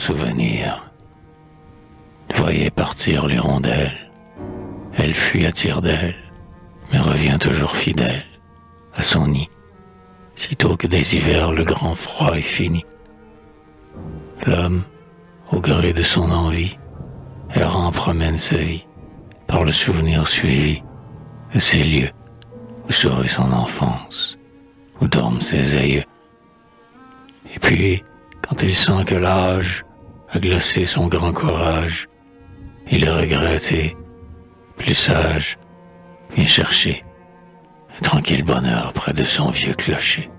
souvenir. Voyez partir l'hirondelle, elle fuit à tire-d'aile, mais revient toujours fidèle à son nid, sitôt que des hivers le grand froid est fini. L'homme, au gré de son envie, errant promène sa vie, par le souvenir suivi de ces lieux où sourit son enfance, où dorment ses aïeux. Et puis, quand il sent que l'âge a glacé son grand courage, il est regretté, plus sage, vient chercher un tranquille bonheur près de son vieux clocher.